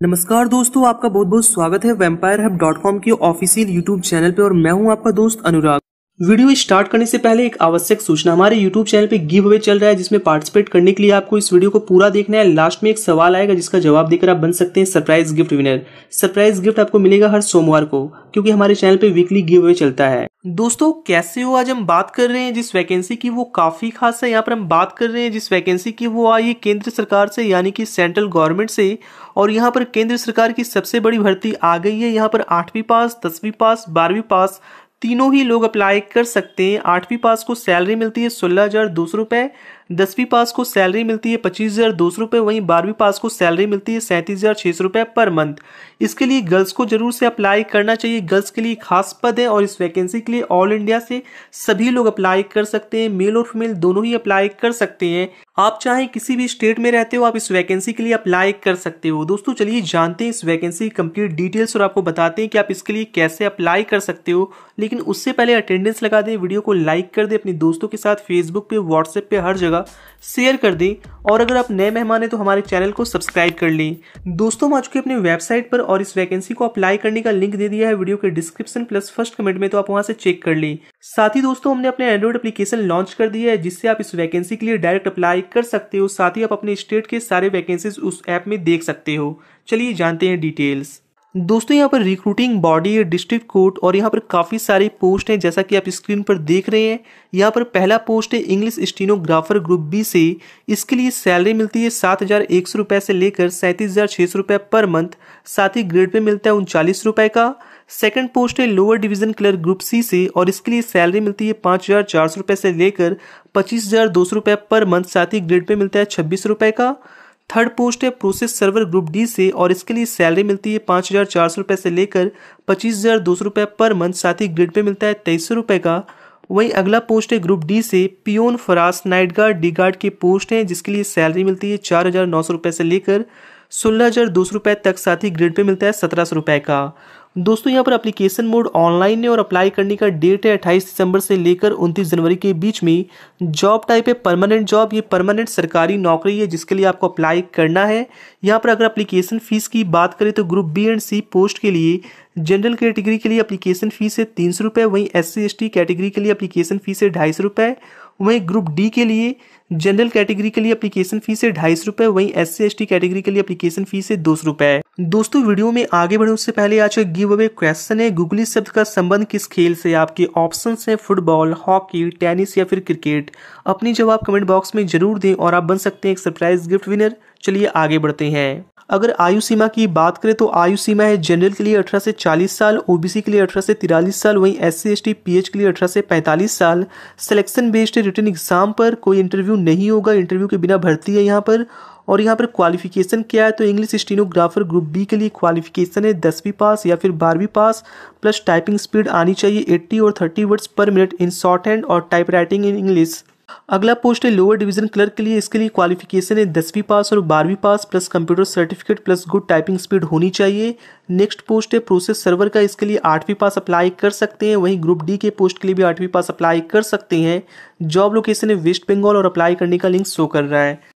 नमस्कार दोस्तों, आपका बहुत बहुत स्वागत है vampirehub.com के ऑफिशियल यूट्यूब चैनल पे और मैं हूं आपका दोस्त अनुराग। वीडियो स्टार्ट करने से पहले एक आवश्यक सूचना, हमारे यूट्यूब चैनल पे गिव अवे चल रहा है जिसमें पार्टिसिपेट करने के लिए आपको इस वीडियो को पूरा देखना है। लास्ट में एक सवाल आएगा जिसका जवाब देकर आप बन सकते हैं surprise gift winner. Surprise gift आपको मिलेगा हर सोमवार को, क्योंकि हमारे चैनल पे वीकली गिव अवे चलता है। दोस्तों कैसे हो? आज हम बात कर रहे हैं जिस वैकेंसी की वो काफी खास है। यहाँ पर हम बात कर रहे हैं जिस वैकेंसी की वो आई है केंद्र सरकार से, यानी कि सेंट्रल गवर्नमेंट से। और यहाँ पर केंद्र सरकार की सबसे बड़ी भर्ती आ गई है। यहाँ पर 8वीं पास, 10वीं पास, 12वीं पास तीनों ही लोग अप्लाई कर सकते हैं। 8वीं पास को सैलरी मिलती है 16,200 रुपए, 10वीं पास को सैलरी मिलती है 25,200 रुपए, वहीं 12वीं पास को सैलरी मिलती है 37,600 रुपए पर मंथ। इसके लिए गर्ल्स को जरूर से अप्लाई करना चाहिए। गर्ल्स के लिए खास पद है और इस वैकेंसी के लिए ऑल इंडिया से सभी लोग अप्लाई कर सकते हैं। मेल और फीमेल दोनों ही अप्लाई कर सकते हैं। आप चाहे किसी भी स्टेट में रहते हो, आप इस वैकेंसी के लिए अप्लाई कर सकते हो। दोस्तों चलिए जानते हैं इस वैकेंसी की कंप्लीट डिटेल्स और आपको बताते हैं कि आप इसके लिए कैसे अप्लाई कर सकते हो। लेकिन उससे पहले अटेंडेंस लगा दें, वीडियो को लाइक कर दें, अपने दोस्तों के साथ फेसबुक पे, व्हाट्सएप पे, हर जगह शेयर कर दें। और अगर आप नए मेहमान हैं तो हमारे चैनल को सब्सक्राइब कर लें। दोस्तों हम आ चुके अपने वेबसाइट पर और इस वैकेंसी को अप्लाई करने का लिंक दे दिया है वीडियो के डिस्क्रिप्शन प्लस फर्स्ट कमेंट में, तो आप वहां से चेक कर लें। साथ ही दोस्तों हमने अपने एंड्रॉइड एप्लीकेशन लॉन्च कर दिया है जिससे आप इस वैकेंसी के लिए डायरेक्ट अप्लाई कर सकते हो। साथ ही आप अपने स्टेट के सारे वैकेंसीज उस ऐप में देख सकते हो। चलिए जानते हैं डिटेल्स। दोस्तों यहाँ पर रिक्रूटिंग बॉडी है डिस्ट्रिक्ट कोर्ट और यहाँ पर काफ़ी सारे पोस्ट हैं जैसा कि आप स्क्रीन पर देख रहे हैं। यहाँ पर पहला पोस्ट है इंग्लिश स्टेनोग्राफर ग्रुप बी से। इसके लिए सैलरी मिलती है 7,100 रुपये से लेकर 37,600 रुपये पर मंथ। साथ ही ग्रेड पे मिलता है 39 रुपये का। सेकंड पोस्ट है lower division clerk group C से और इसके लिए सैलरी मिलती है 5,400 रुपये से लेकर 25,200 रुपये पर मंथ। साथ ही ग्रेड पे मिलता है 26 रुपये का। थर्ड पोस्ट है प्रोसेस सर्वर ग्रुप डी से और इसके लिए सैलरी मिलती है 5,400 रुपये से लेकर 25,200 रुपये पर मंथ। साथ ही ग्रेड पे मिलता है 2300 रुपये का। वहीं अगला पोस्ट है ग्रुप डी से पियोन फरास नाइट गार्ड डी गार्ड के पोस्ट हैं जिसके लिए सैलरी मिलती है 4,900 रुपये से लेकर 16,200 रुपये तक। साथ ही ग्रेड पे मिलता है 1,700 रुपये का। दोस्तों यहाँ पर एप्लीकेशन मोड ऑनलाइन है और अप्लाई करने का डेट है 28 दिसंबर से लेकर 29 जनवरी के बीच में। जॉब टाइप है परमानेंट जॉब, ये परमानेंट सरकारी नौकरी है जिसके लिए आपको अप्लाई करना है। यहाँ पर अगर एप्लीकेशन फीस की बात करें तो group B and C post के लिए जनरल कैटेगरी के लिए एप्लीकेशन फीस है 300 रुपये, वहीं SC/ST कैटेगरी के लिए एप्लीकेशन फीस है 250 रुपये। वहीं ग्रुप डी के लिए जनरल कैटेगरी के लिए एप्लीकेशन फीस है 250 रुपये, वहीं SC/ST कैटेगरी के लिए एप्लीकेशन फीस है 200 रुपये। दोस्तों वीडियो में आगे बढ़ने उससे पहले आज का गिव अवे क्वेश्चन है गुगली शब्द का संबंध किस खेल से? आपके ऑप्शंस हैं फुटबॉल, हॉकी, टेनिस या फिर क्रिकेट। अपनी जवाब कमेंट बॉक्स में जरूर दें और आप बन सकते हैं एक सरप्राइज गिफ्ट विनर। चलिए आगे बढ़ते हैं। अगर आयु सीमा की बात करें तो आयु सीमा है जनरल के लिए 18 से 40 साल, ओबीसी के लिए 18 से 43 साल, वहीं SC/ST PH के लिए 18 से 45 साल। सिलेक्शन बेस्ड रिटन एग्जाम पर कोई इंटरव्यू नहीं होगा, इंटरव्यू के बिना भर्ती है यहाँ पर। और यहाँ पर क्वालिफिकेशन क्या है तो इंग्लिश स्टेनोग्राफर ग्रुप बी के लिए क्वालिफिकेशन है 10वीं पास या फिर 12वीं पास प्लस टाइपिंग स्पीड आनी चाहिए 80 और 30 वर्ड्स पर मिनट इन शॉर्ट हैंड और टाइप राइटिंग इन इंग्लिश। अगला पोस्ट है लोअर डिवीजन क्लर्क के लिए, इसके लिए क्वालिफिकेशन है 10वीं पास और 12वीं pass plus computer certificate plus good typing speed होनी चाहिए। नेक्स्ट पोस्ट है प्रोसेस सर्वर का, इसके लिए 8वीं पास अप्लाई कर सकते हैं। वहीं ग्रुप डी के पोस्ट के लिए भी 8वीं पास अप्लाई कर सकते हैं। जॉब लोकेशन है वेस्ट बंगाल और अप्लाई करने का लिंक शो कर रहा है।